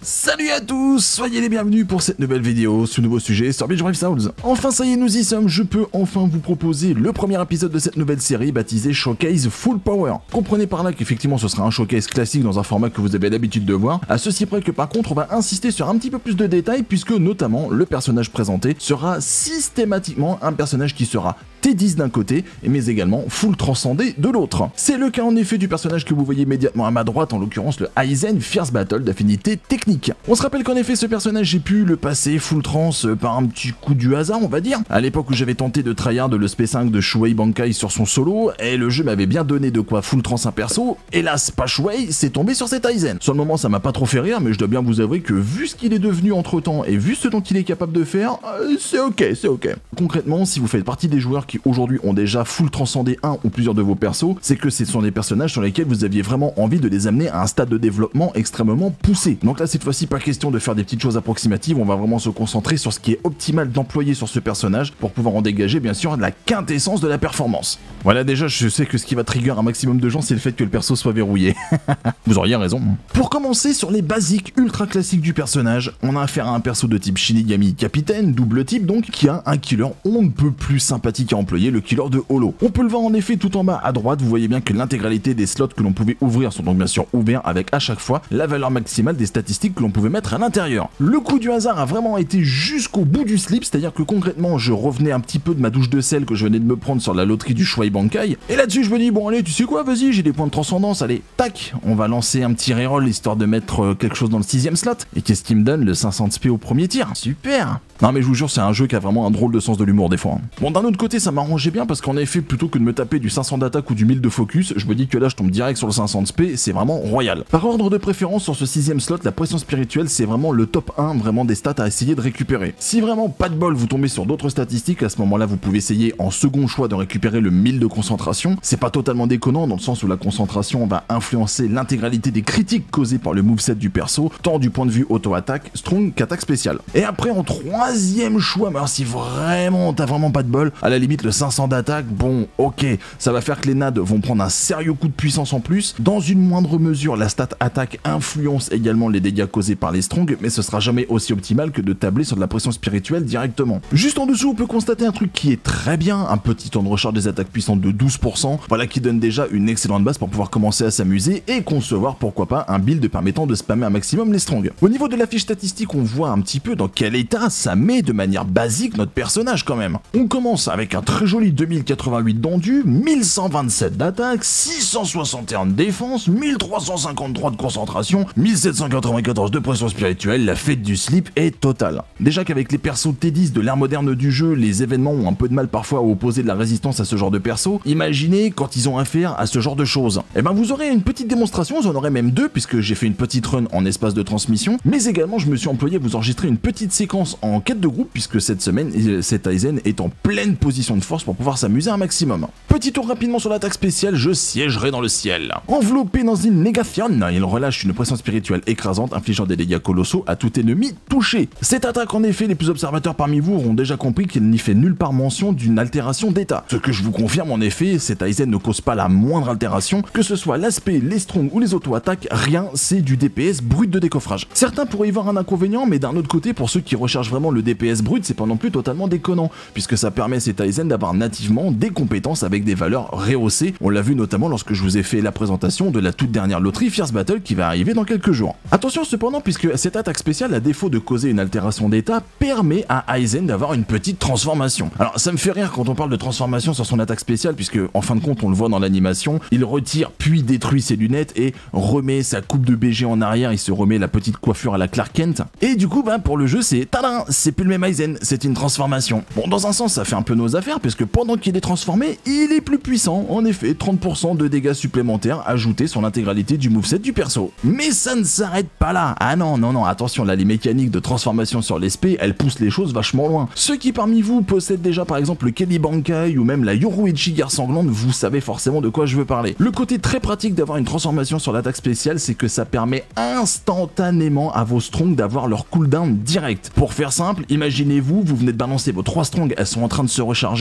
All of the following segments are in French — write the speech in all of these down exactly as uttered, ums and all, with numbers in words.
Salut à tous, soyez les bienvenus pour cette nouvelle vidéo, ce nouveau sujet sur Beach Brave Souls. Enfin ça y est, nous y sommes, je peux enfin vous proposer le premier épisode de cette nouvelle série baptisée Showcase Full Power. Comprenez par là qu'effectivement ce sera un showcase classique dans un format que vous avez l'habitude de voir, à ceci près que par contre on va insister sur un petit peu plus de détails puisque notamment le personnage présenté sera systématiquement un personnage qui sera T dix d'un côté, mais également full transcendé de l'autre. C'est le cas en effet du personnage que vous voyez immédiatement à ma droite, en l'occurrence le Aizen Fierce Battle d'affinité technique. On se rappelle qu'en effet ce personnage j'ai pu le passer full trans par un petit coup du hasard on va dire, à l'époque où j'avais tenté de tryhard le S P cinq de Shuei Bankai sur son solo, et le jeu m'avait bien donné de quoi full trans un perso, hélas pas Shuei, c'est tombé sur cet Aizen. Sur le moment ça m'a pas trop fait rire, mais je dois bien vous avouer que vu ce qu'il est devenu entre temps et vu ce dont il est capable de faire, euh, c'est ok, c'est ok. Concrètement, si vous faites partie des joueurs qui aujourd'hui ont déjà full transcendé un ou plusieurs de vos persos, c'est que ce sont des personnages sur lesquels vous aviez vraiment envie de les amener à un stade de développement extrêmement poussé. Donc là cette fois-ci pas question de faire des petites choses approximatives, on va vraiment se concentrer sur ce qui est optimal d'employer sur ce personnage pour pouvoir en dégager bien sûr la quintessence de la performance. Voilà, déjà je sais que ce qui va trigger un maximum de gens c'est le fait que le perso soit verrouillé. Vous auriez raison. Pour commencer sur les basiques ultra classiques du personnage, on a affaire à un perso de type Shinigami capitaine, double type donc, qui a un killer on ne peut plus sympathique à employer, le killer de Holo. On peut le voir en effet tout en bas à droite, vous voyez bien que l'intégralité des slots que l'on pouvait ouvrir sont donc bien sûr ouverts avec à chaque fois la valeur maximale des statistiques que l'on pouvait mettre à l'intérieur. Le coup du hasard a vraiment été jusqu'au bout du slip, c'est-à-dire que concrètement je revenais un petit peu de ma douche de sel que je venais de me prendre sur la loterie du Shuei Bankai, et là-dessus je me dis bon allez tu sais quoi, vas-y j'ai des points de transcendance, allez tac, on va lancer un petit reroll histoire de mettre euh, quelque chose dans le sixième slot, et qu'est-ce qui me donne? Le cinq cents P au premier tir, super. Non mais je vous jure c'est un jeu qui a vraiment un drôle de sens de l'humour des fois. Hein. Bon d'un autre côté ça m'arrangeait bien parce qu'en effet plutôt que de me taper du cinq cents d'attaque ou du mille de focus, je me dis que là je tombe direct sur le cinq cents P, c'est vraiment royal. Par ordre de préférence sur ce sixième slot, la pression spirituelle c'est vraiment le top un vraiment des stats à essayer de récupérer. Si vraiment pas de bol vous tombez sur d'autres statistiques, à ce moment là vous pouvez essayer en second choix de récupérer le mille de concentration. C'est pas totalement déconnant dans le sens où la concentration va influencer l'intégralité des critiques causées par le moveset du perso, tant du point de vue auto-attaque, strong qu'attaque spéciale. Et après en troisième choix, mais alors si vraiment t'as vraiment pas de bol, à la limite le cinq cents d'attaque, bon ok, ça va faire que les nades vont prendre un sérieux coup de puissance en plus. Dans une moindre mesure, la stat attaque influence également les dégâts causés par les strong, mais ce sera jamais aussi optimal que de tabler sur de la pression spirituelle directement. Juste en dessous, on peut constater un truc qui est très bien, un petit temps de recharge des attaques puissantes de douze pour cent, voilà qui donne déjà une excellente base pour pouvoir commencer à s'amuser et concevoir pourquoi pas un build permettant de spammer un maximum les strong. Au niveau de la fiche statistique, on voit un petit peu dans quel état ça met de manière basique notre personnage quand même. On commence avec un très joli deux mille quatre-vingt-huit d'endu, mille cent vingt-sept d'attaque, six cent soixante et un de défense, mille trois cent cinquante-trois de concentration, mille sept cent quatre-vingt-quatorze de pression spirituelle, la fête du slip est totale. Déjà qu'avec les persos T dix de l'ère moderne du jeu, les événements ont un peu de mal parfois à opposer de la résistance à ce genre de perso, imaginez quand ils ont affaire à ce genre de choses. Et ben vous aurez une petite démonstration, vous en aurez même deux puisque j'ai fait une petite run en espace de transmission, mais également je me suis employé à vous enregistrer une petite séquence en quête de groupe puisque cette semaine, cet Aizen est en pleine position de force pour pouvoir s'amuser un maximum. Petit tour rapidement sur l'attaque spéciale, je siégerai dans le ciel. Enveloppé dans une négation, il relâche une pression spirituelle écrasante infligeant des dégâts colossaux à tout ennemi touché. Cette attaque en effet, les plus observateurs parmi vous auront déjà compris qu'il n'y fait nulle part mention d'une altération d'état. Ce que je vous confirme en effet, cet Aizen ne cause pas la moindre altération, que ce soit l'aspect, les strong ou les auto-attaques, rien, c'est du D P S brut de décoffrage. Certains pourraient y voir un inconvénient, mais d'un autre côté, pour ceux qui recherchent vraiment le D P S brut, c'est pas non plus totalement déconnant, puisque ça permet à cet Aizen d'avoir nativement des compétences avec des valeurs rehaussées. On l'a vu notamment lorsque je vous ai fait la présentation de la toute dernière loterie Fierce Battle qui va arriver dans quelques jours. Attention cependant, puisque cette attaque spéciale, à défaut de causer une altération d'état, permet à Aizen d'avoir une petite transformation. Alors ça me fait rire quand on parle de transformation sur son attaque spéciale, puisque en fin de compte on le voit dans l'animation, il retire puis détruit ses lunettes et remet sa coupe de B G en arrière, il se remet la petite coiffure à la Clark Kent, et du coup bah pour le jeu c'est tadam, c'est plus le même Aizen, c'est une transformation. Bon dans un sens ça fait un peu nos affaires, puisque pendant qu'il est transformé, il est plus puissant, en effet trente pour cent de dégâts supplémentaires ajoutés sur l'intégralité du moveset du perso. Mais ça ne s'arrête pas là, ah non non non, attention là les mécaniques de transformation sur l'S P, elles poussent les choses vachement loin. Ceux qui parmi vous possèdent déjà par exemple le Kelly Bankai ou même la Yoruichi Guerre Sanglante, vous savez forcément de quoi je veux parler. Le côté très pratique d'avoir une transformation sur l'attaque spéciale, c'est que ça permet instantanément à vos strong d'avoir leur cooldown direct. Pour faire simple, imaginez-vous, vous venez de balancer vos trois strong, elles sont en train de se recharger,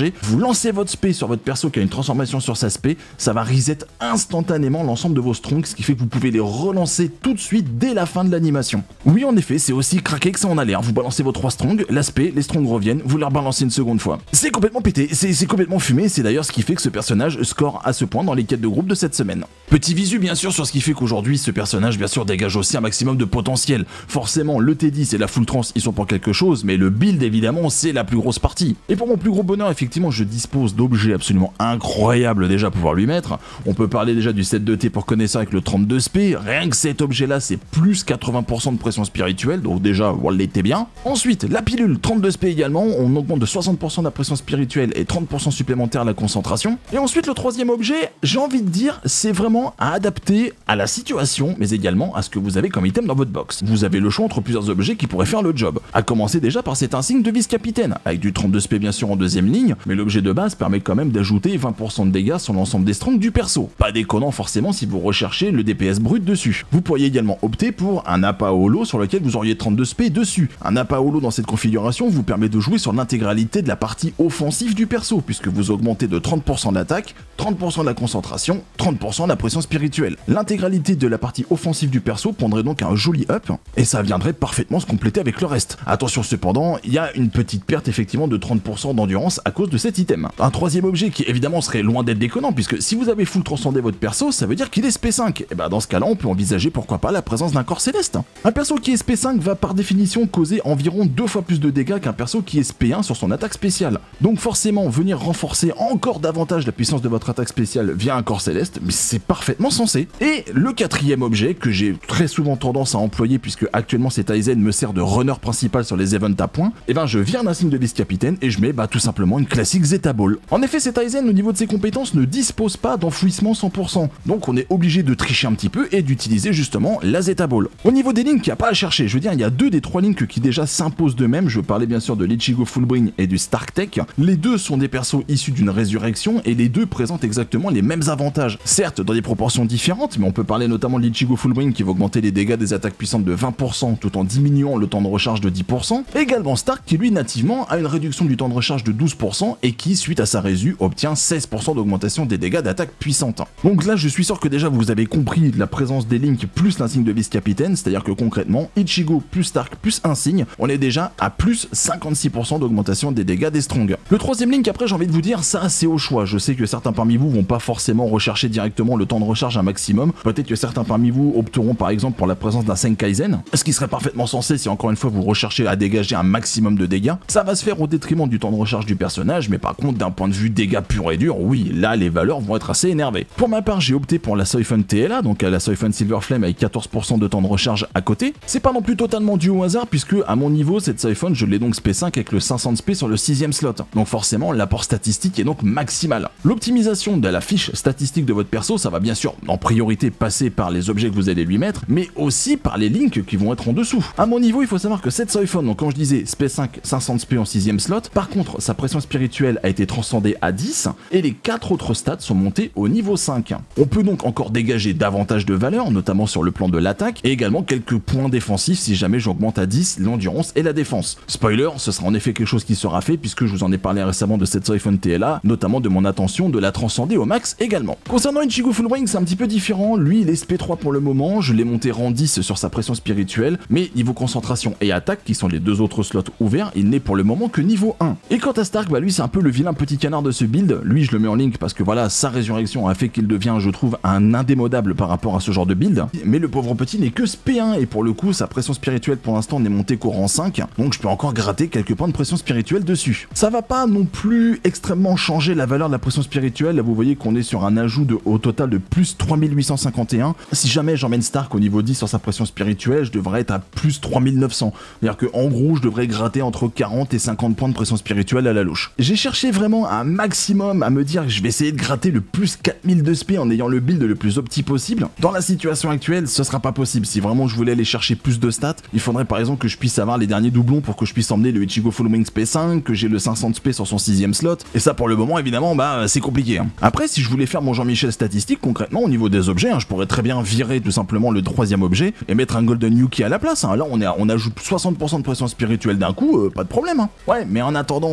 téléchargez, vous lancez votre spé sur votre perso qui a une transformation sur sa spé, ça va reset instantanément l'ensemble de vos strongs, ce qui fait que vous pouvez les relancer tout de suite dès la fin de l'animation. Oui, en effet, c'est aussi craqué que ça en a l'air. Vous balancez vos trois strongs, l'aspect, les strongs reviennent, vous les rebalancez une seconde fois. C'est complètement pété, c'est complètement fumé, c'est d'ailleurs ce qui fait que ce personnage score à ce point dans les quêtes de groupe de cette semaine. Petit visu bien sûr sur ce qui fait qu'aujourd'hui ce personnage bien sûr dégage aussi un maximum de potentiel. Forcément le T dix et la full trance ils sont pour quelque chose, mais le build évidemment c'est la plus grosse partie. Et pour mon plus gros bonheur effectivement je dispose d'objets absolument incroyables déjà à pouvoir lui mettre. On peut parler déjà du set de T pour connaisseur avec le trente-deux spé, rien que cet objet là c'est plus quatre-vingts pour cent de pression spirituelle, donc déjà on l'était bien. Ensuite la pilule trente-deux spé également, on augmente de soixante pour cent de la pression spirituelle et trente pour cent supplémentaire la concentration. Et ensuite le troisième objet, j'ai envie de dire, c'est vraiment à adapter à la situation, mais également à ce que vous avez comme item dans votre box. Vous avez le choix entre plusieurs objets qui pourraient faire le job. À commencer déjà par cet insigne de vice-capitaine, avec du trente-deux spé bien sûr en deuxième ligne, mais l'objet de base permet quand même d'ajouter vingt pour cent de dégâts sur l'ensemble des strongs du perso. Pas déconnant forcément si vous recherchez le D P S brut dessus. Vous pourriez également opter pour un appât holo sur lequel vous auriez trente-deux spé dessus. Un appât holo dans cette configuration vous permet de jouer sur l'intégralité de la partie offensive du perso, puisque vous augmentez de trente pour cent de l'attaque, trente pour cent de la concentration, trente pour cent de la pression spirituelle. L'intégralité de la partie offensive du perso prendrait donc un joli up, et ça viendrait parfaitement se compléter avec le reste. Attention cependant, il y a une petite perte effectivement de trente pour cent d'endurance à cause de cet item. Un troisième objet qui évidemment serait loin d'être déconnant, puisque si vous avez full transcendé votre perso, ça veut dire qu'il est S P cinq. Et bah dans ce cas-là, on peut envisager pourquoi pas la présence d'un corps céleste. Un perso qui est S P cinq va par définition causer environ deux fois plus de dégâts qu'un perso qui est S P un sur son attaque spéciale. Donc forcément, venir renforcer encore davantage la puissance de votre attaque spéciale via un corps céleste, mais c'est parfaitement sensé. Et le quatrième objet que j'ai très souvent tendance à employer, puisque actuellement cet Aizen me sert de runner principal sur les events à points, et ben je vire d'un signe de vice-capitaine et je mets bah tout simplement une classique Zeta Ball. En effet, cet Aizen au niveau de ses compétences ne dispose pas d'enfouissement cent pour cent, donc on est obligé de tricher un petit peu et d'utiliser justement la Zeta Ball. Au niveau des links, il n'y a pas à chercher, je veux dire il y a deux des trois links qui déjà s'imposent d'eux-mêmes, je parlais bien sûr de l'Ichigo Fullbring et du Stark Tech. Les deux sont des persos issus d'une résurrection et les deux présentent exactement les mêmes avantages. Certes dans des proportions différentes, mais on peut parler notamment de l'Ichigo Fullbring qui va augmenter les dégâts des attaques puissantes de vingt pour cent tout en diminuant le temps de recharge de dix pour cent. Également Stark qui lui nativement a une réduction du temps de recharge de douze pour cent et qui suite à sa résu obtient seize pour cent d'augmentation des dégâts d'attaque puissante. Donc là je suis sûr que déjà vous avez compris la présence des links plus l'insigne de vice-capitaine, c'est à dire que concrètement Ichigo plus Stark plus insigne, on est déjà à plus cinquante-six pour cent d'augmentation des dégâts des strongs. Le troisième link après j'ai envie de vous dire ça c'est au choix, je sais que certains parmi vous vont pas forcément rechercher directement le temps de recharge un maximum, peut-être que certains parmi vous opteront par exemple pour la présence d'un Senkaizen, ce qui serait parfaitement sensé si encore une fois vous recherchez à dégager un maximum de dégâts, ça va se faire au détriment du temps de recharge du personnage, mais par contre d'un point de vue dégâts pur et dur, oui là les valeurs vont être assez énervées. Pour ma part j'ai opté pour la Soifun T L A, donc la Soifun Silver Flame avec quatorze pour cent de temps de recharge à côté, c'est pas non plus totalement dû au hasard puisque à mon niveau cette Soifun je l'ai donc S P cinq avec le cinq cents spé sur le sixième slot, donc forcément l'apport statistique est donc maximal. L'optimisation de la fiche statistique de votre perso ça va bien sûr en priorité passer par les objets que vous allez lui mettre, mais aussi par les links qui vont être en dessous. À mon niveau il faut savoir que cette Soifun, donc quand je disais S P cinq cinq cents spé en sixième slot, par contre sa pression spirituelle a été transcendée à dix et les quatre autres stats sont montés au niveau cinq. On peut donc encore dégager davantage de valeur, notamment sur le plan de l'attaque, et également quelques points défensifs si jamais j'augmente à dix l'endurance et la défense. Spoiler, ce sera en effet quelque chose qui sera fait puisque je vous en ai parlé récemment de cette Soifun T L A, notamment de mon intention de la transcender au max également. Concernant Ichigo Fullbring, c'est un petit peu différent, lui il est S P trois pour le moment, je l'ai monté rang dix sur sa pression spirituelle, mais niveau concentration et attaque, qui sont les deux autres slots ouverts, il n'est pour le moment que niveau un. Et quant à Stark, bah lui c'est un peu le vilain petit canard de ce build, lui je le mets en link parce que voilà, sa résurrection a fait qu'il devient, je trouve, un indémodable par rapport à ce genre de build, mais le pauvre petit n'est que S P un, et pour le coup sa pression spirituelle pour l'instant n'est montée qu'au rang cinq, donc je peux encore gratter quelques points de pression spirituelle dessus. Ça va pas non plus extrêmement changer la valeur de la pression spirituelle, là vous voyez qu'on est sur un ajout de, au total de plus trois mille huit cent cinquante et un, si jamais j'emmène Stark au niveau dix sur sa pression spirituelle, je devrais être à plus trois mille neuf cents, c'est-à-dire que en gros je devrais gratter entre quarante et cinquante points de pression spirituelle à la louche. J'ai cherché vraiment un maximum à me dire que je vais essayer de gratter le plus quatre mille de spé en ayant le build le plus opti possible. Dans la situation actuelle, ce sera pas possible. Si vraiment je voulais aller chercher plus de stats, il faudrait par exemple que je puisse avoir les derniers doublons pour que je puisse emmener le Ichigo Fullbring S P cinq, que j'ai le cinq cents spé sur son sixième slot, et ça pour le moment évidemment bah c'est compliqué. Hein. Après si je voulais faire mon Jean-Michel statistique concrètement au niveau des objets, hein, je pourrais très bien virer tout simplement le troisième objet et mettre un Golden Yuki à la place. Hein. Là on, est à, on ajoute soixante pour cent de pression spirituelle d'un coup, euh, pas de problème. Hein. Ouais mais en attendant,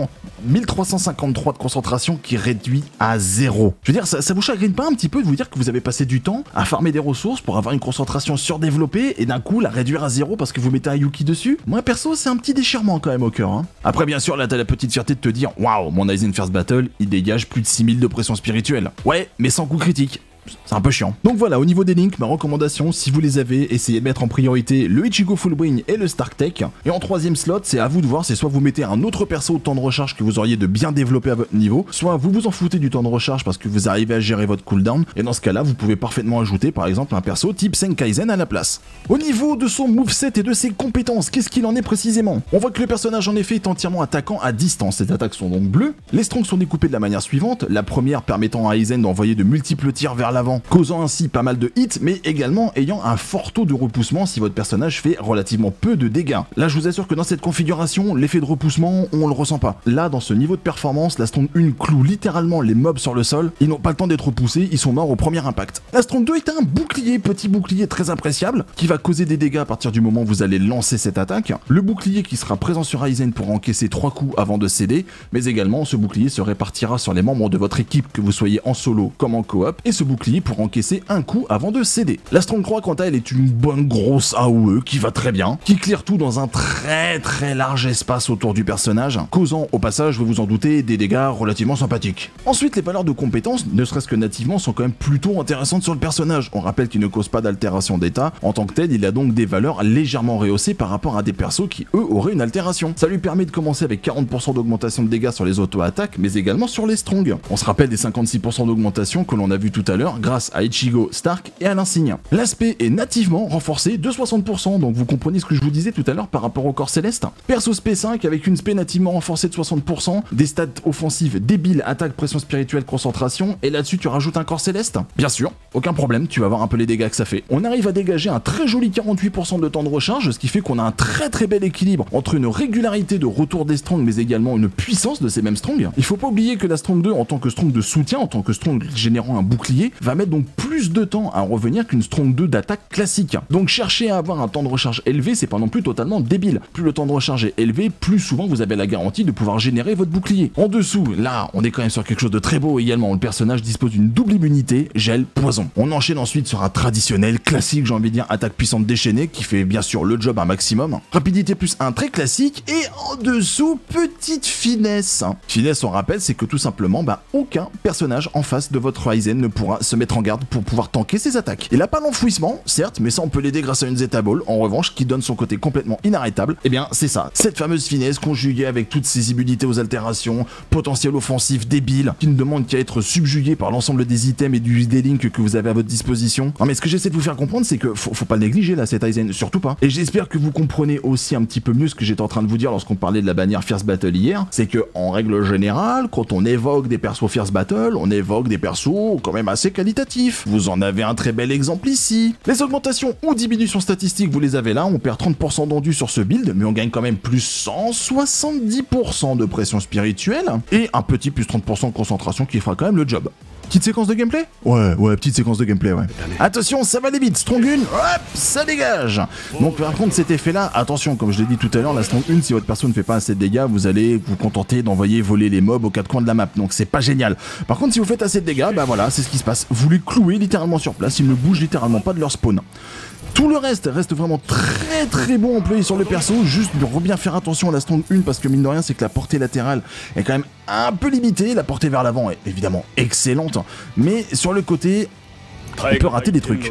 mille trois cent cinquante-trois de concentration qui réduit à zéro. Je veux dire, ça, ça vous chagrine pas un petit peu de vous dire que vous avez passé du temps à farmer des ressources pour avoir une concentration surdéveloppée et d'un coup la réduire à zéro parce que vous mettez un Yuki dessus? Moi perso, c'est un petit déchirement quand même au cœur. Hein. Après bien sûr, là t'as la petite fierté de te dire, waouh, mon Aizen First Battle, il dégage plus de six mille de pression spirituelle. Ouais, mais sans coup critique. C'est un peu chiant. Donc voilà, au niveau des links, ma recommandation, si vous les avez, essayez de mettre en priorité le Ichigo Fullbring et le Stark Tech. Et en troisième slot, c'est à vous de voir, c'est soit vous mettez un autre perso au temps de recharge que vous auriez de bien développer à votre niveau, soit vous vous en foutez du temps de recharge parce que vous arrivez à gérer votre cooldown, et dans ce cas-là, vous pouvez parfaitement ajouter par exemple un perso type Senkaizen à la place. Au niveau de son moveset et de ses compétences, qu'est-ce qu'il en est précisément? On voit que le personnage en effet est entièrement attaquant à distance, ses attaques sont donc bleues. Les strongs sont découpés de la manière suivante, la première permettant à Aizen d'envoyer de multiples tirs vers l'avant, causant ainsi pas mal de hits, mais également ayant un fort taux de repoussement si votre personnage fait relativement peu de dégâts. Là, je vous assure que dans cette configuration, l'effet de repoussement, on le ressent pas. Là, dans ce niveau de performance, la Strong un cloue littéralement les mobs sur le sol, ils n'ont pas le temps d'être repoussés, ils sont morts au premier impact. La Strong deux est un bouclier, petit bouclier très appréciable, qui va causer des dégâts à partir du moment où vous allez lancer cette attaque. Le bouclier qui sera présent sur Aizen pour encaisser trois coups avant de céder, mais également ce bouclier se répartira sur les membres de votre équipe, que vous soyez en solo comme en coop, et ce bouclier pour encaisser un coup avant de céder. La Strong trois, quant à elle, est une bonne grosse A O E qui va très bien, qui clear tout dans un très très large espace autour du personnage, causant au passage, vous vous en doutez, des dégâts relativement sympathiques. Ensuite, les valeurs de compétences, ne serait-ce que nativement, sont quand même plutôt intéressantes sur le personnage. On rappelle qu'il ne cause pas d'altération d'état, en tant que tel, il a donc des valeurs légèrement rehaussées par rapport à des persos qui, eux, auraient une altération. Ça lui permet de commencer avec quarante pour cent d'augmentation de dégâts sur les auto-attaques, mais également sur les Strong. On se rappelle des cinquante-six pour cent d'augmentation que l'on a vu tout à l'heure grâce à Ichigo, Stark et à l'insigne. L'aspect est nativement renforcé de soixante pour cent, donc vous comprenez ce que je vous disais tout à l'heure par rapport au corps céleste. Perso spé cinq avec une spé nativement renforcée de soixante pour cent, des stats offensives débiles, attaque, pression spirituelle, concentration, et là-dessus tu rajoutes un corps céleste. Bien sûr, aucun problème, tu vas voir un peu les dégâts que ça fait. On arrive à dégager un très joli quarante-huit pour cent de temps de recharge, ce qui fait qu'on a un très très bel équilibre entre une régularité de retour des Strong, mais également une puissance de ces mêmes Strong. Il faut pas oublier que la Strong deux, en tant que Strong de soutien, en tant que Strong générant un bouclier, va mettre donc plus de temps à revenir qu'une Strong deux d'attaque classique. Donc chercher à avoir un temps de recharge élevé, c'est pas non plus totalement débile. Plus le temps de recharge est élevé, plus souvent vous avez la garantie de pouvoir générer votre bouclier. En dessous, là, on est quand même sur quelque chose de très beau également. Le personnage dispose d'une double immunité, gel, poison. On enchaîne ensuite sur un traditionnel, classique, j'ai envie de dire, attaque puissante déchaînée, qui fait bien sûr le job un maximum. Rapidité plus un très classique, et en dessous, petite finesse. Finesse, on rappelle, c'est que tout simplement, bah, aucun personnage en face de votre Aizen ne pourra se mettre en garde pour pouvoir tanker ses attaques. Il a pas l'enfouissement, certes, mais ça on peut l'aider grâce à une Zeta Ball, en revanche, qui donne son côté complètement inarrêtable. Et bien, c'est ça, cette fameuse finesse conjuguée avec toutes ses immunités aux altérations, potentiel offensif débile, qui ne demande qu'à être subjugué par l'ensemble des items et du D-Link que vous avez à votre disposition. Non mais ce que j'essaie de vous faire comprendre, c'est que faut, faut pas le négliger là, cet Aizen, surtout pas. Et j'espère que vous comprenez aussi un petit peu mieux ce que j'étais en train de vous dire lorsqu'on parlait de la bannière Fierce Battle hier, c'est que en règle générale, quand on évoque des persos Fierce Battle, on évoque des persos quand même assez qualitatifs. Vous en avez un très bel exemple ici. Les augmentations ou diminutions statistiques, vous les avez là, on perd trente pour cent d'endu sur ce build, mais on gagne quand même plus cent soixante-dix pour cent de pression spirituelle, et un petit plus trente pour cent de concentration qui fera quand même le job. Petite séquence de gameplay? Ouais, ouais, petite séquence de gameplay, ouais. Attention, ça va aller vite, Strong un, hop, ça dégage. Donc par contre, cet effet-là, attention, comme je l'ai dit tout à l'heure, la Strong un, si votre perso ne fait pas assez de dégâts, vous allez vous contenter d'envoyer voler les mobs aux quatre coins de la map, donc c'est pas génial. Par contre, si vous faites assez de dégâts, bah voilà, c'est ce qui se passe. Vous les clouez littéralement sur place, ils ne bougent littéralement pas de leur spawn. Tout le reste reste vraiment très très bon employé sur le perso, juste de bien faire attention à la Strong un parce que mine de rien c'est que la portée latérale est quand même un peu limitée, la portée vers l'avant est évidemment excellente, mais sur le côté, on peut rater des trucs.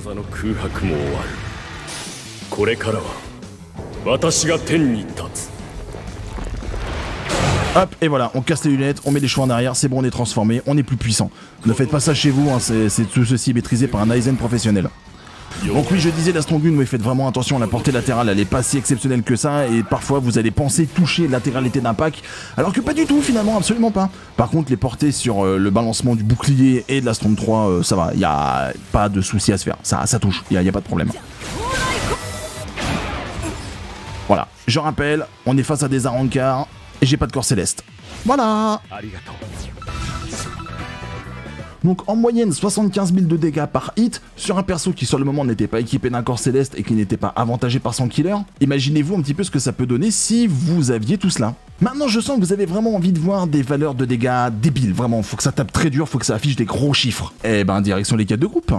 Hop, et voilà, on casse les lunettes, on met les cheveux en arrière, c'est bon, on est transformé, on est plus puissant. Ne faites pas ça chez vous, hein, c'est tout ceci maîtrisé par un Aizen professionnel. Donc oui, je disais, la Strong un, mais faites vraiment attention, la portée latérale, elle est pas si exceptionnelle que ça, et parfois vous allez penser toucher latéralité d'un pack, alors que pas du tout finalement, absolument pas. Par contre, les portées sur euh, le balancement du bouclier et de la Strong trois, euh, ça va, il y a pas de souci à se faire, ça, ça touche, il y, y a pas de problème. Voilà, je rappelle, on est face à des Arrancars, et j'ai pas de corps céleste. Voilà. Donc en moyenne soixante-quinze mille de dégâts par hit, sur un perso qui sur le moment n'était pas équipé d'un corps céleste et qui n'était pas avantagé par son killer. Imaginez-vous un petit peu ce que ça peut donner si vous aviez tout cela. Maintenant je sens que vous avez vraiment envie de voir des valeurs de dégâts débiles, vraiment, faut que ça tape très dur, faut que ça affiche des gros chiffres. Eh ben direction les quatre de groupe.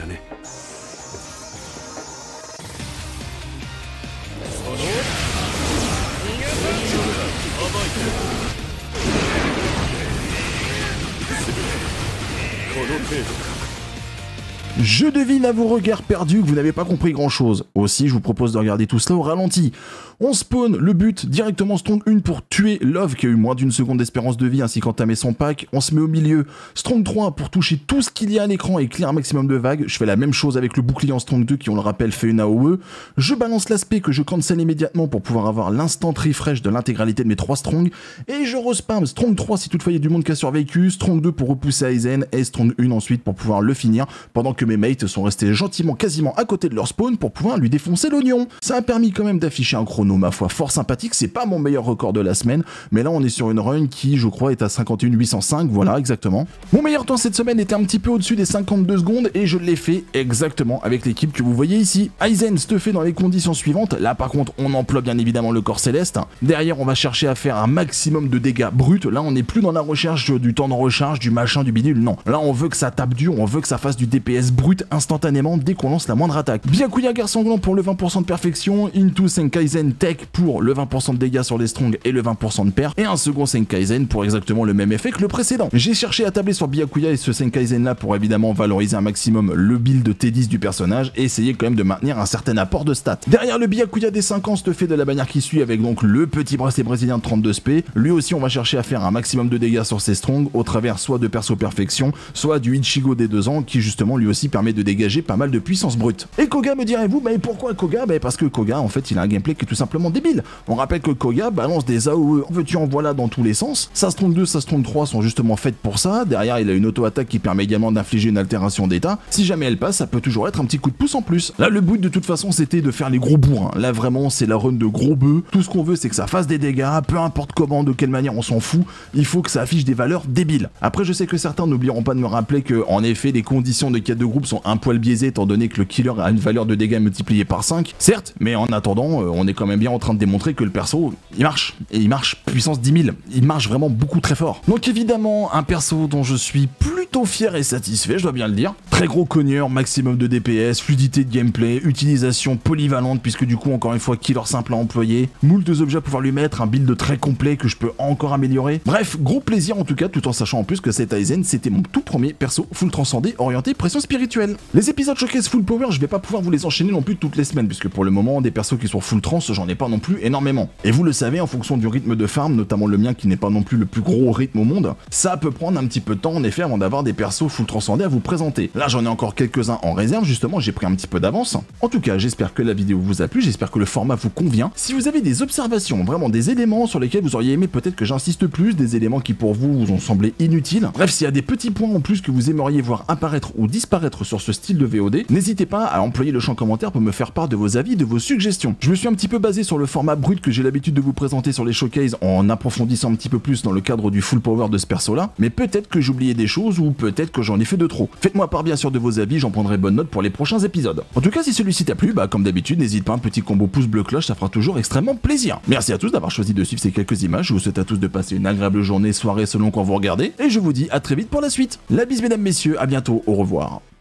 Je devine à vos regards perdus que vous n'avez pas compris grand chose. Aussi, je vous propose de regarder tout cela au ralenti. On spawn, le but, directement Strong un pour tuer Love qui a eu moins d'une seconde d'espérance de vie ainsi qu'entamer son pack. On se met au milieu. Strong trois pour toucher tout ce qu'il y a à l'écran et clear un maximum de vagues. Je fais la même chose avec le bouclier en Strong deux qui, on le rappelle, fait une A O E. Je balance l'aspect que je cancel immédiatement pour pouvoir avoir l'instant refresh de l'intégralité de mes trois Strong. Et je respam Strong trois si toutefois il y a du monde qui a survécu, Strong deux pour repousser Aizen et Strong un ensuite pour pouvoir le finir pendant que mes mates sont restés gentiment quasiment à côté de leur spawn pour pouvoir lui défoncer l'oignon. Ça a permis quand même d'afficher un chrono ma foi fort sympathique, c'est pas mon meilleur record de la semaine, mais là on est sur une run qui je crois est à cinquante et un huit cent cinq, voilà exactement. Mon meilleur temps cette semaine était un petit peu au-dessus des cinquante-deux secondes et je l'ai fait exactement avec l'équipe que vous voyez ici. Aizen se fait dans les conditions suivantes, là par contre on emploie bien évidemment le corps céleste, derrière on va chercher à faire un maximum de dégâts bruts, là on n'est plus dans la recherche du temps de recharge, du machin, du bidule, non. Là on veut que ça tape dur, on veut que ça fasse du D P S brut instantanément dès qu'on lance la moindre attaque. Byakuya Guerre Sanglante pour le vingt pour cent de perfection, Into Senkaizen Tech pour le vingt pour cent de dégâts sur les strong et le vingt pour cent de perf, et un second Senkaizen pour exactement le même effet que le précédent. J'ai cherché à tabler sur Byakuya et ce Senkaizen là pour évidemment valoriser un maximum le build T dix du personnage et essayer quand même de maintenir un certain apport de stats. Derrière le Byakuya des cinq ans se fait de la bannière qui suit avec donc le petit bracelet brésilien de trente-deux S P. Lui aussi on va chercher à faire un maximum de dégâts sur ses strong au travers soit de perso perfection, soit du Ichigo des deux ans qui justement lui aussi permet de dégager pas mal de puissance brute. Et Koga me direz-vous, mais pourquoi Koga? Bah parce que Koga en fait il a un gameplay qui est tout simplement débile. On rappelle que Koga balance des A O E en veux-tu en voilà dans tous les sens. Sa Strong deux, sa Strong trois sont justement faites pour ça. Derrière il a une auto-attaque qui permet également d'infliger une altération d'état. Si jamais elle passe, ça peut toujours être un petit coup de pouce en plus. Là le but de toute façon c'était de faire les gros bourrins. Là vraiment c'est la run de gros bœufs. Tout ce qu'on veut c'est que ça fasse des dégâts, peu importe comment, de quelle manière on s'en fout. Il faut que ça affiche des valeurs débiles. Après je sais que certains n'oublieront pas de me rappeler que en effet les conditions de quête de groupe sont un poil biaisées étant donné que le killer a une valeur de dégâts multipliée par cinq. Certes, mais en attendant euh, on est quand même bien en train de démontrer que le perso il marche, et il marche puissance dix mille, il marche vraiment beaucoup très fort. Donc évidemment un perso dont je suis plutôt fier et satisfait, je dois bien le dire. Très gros cogneur, maximum de D P S, fluidité de gameplay, utilisation polyvalente puisque du coup encore une fois killer simple à employer, moult objets à pouvoir lui mettre, un build très complet que je peux encore améliorer. Bref, gros plaisir en tout cas, tout en sachant en plus que cet Aizen c'était mon tout premier perso full transcendé orienté pression spirituelle. Les épisodes showcase full power, je vais pas pouvoir vous les enchaîner non plus toutes les semaines puisque pour le moment des persos qui sont full trans j'en ai pas non plus énormément. Et vous le savez, en fonction du rythme de farm, notamment le mien qui n'est pas non plus le plus gros rythme au monde, ça peut prendre un petit peu de temps en effet avant d'avoir des persos full transcendés à vous présenter. Là j'en ai encore quelques-uns en réserve, justement j'ai pris un petit peu d'avance. En tout cas j'espère que la vidéo vous a plu, j'espère que le format vous convient. Si vous avez des observations, vraiment des éléments sur lesquels vous auriez aimé peut-être que j'insiste plus, des éléments qui pour vous vous ont semblé inutiles, bref s'il y a des petits points en plus que vous aimeriez voir apparaître ou disparaître sur ce style de V O D, n'hésitez pas à employer le champ commentaire pour me faire part de vos avis, de vos suggestions. Je me suis un petit peu basé sur le format brut que j'ai l'habitude de vous présenter sur les showcases en approfondissant un petit peu plus dans le cadre du full power de ce perso là, mais peut-être que j'oubliais des choses ou peut-être que j'en ai fait de trop. Faites-moi part bien sûr de vos avis, j'en prendrai bonne note pour les prochains épisodes. En tout cas si celui-ci t'a plu, bah comme d'habitude n'hésite pas, un petit combo pouce bleu cloche, ça fera toujours extrêmement plaisir. Merci à tous d'avoir choisi de suivre ces quelques images, je vous souhaite à tous de passer une agréable journée, soirée selon quand vous regardez, et je vous dis à très vite pour la suite. La bise mesdames messieurs, à bientôt, au revoir.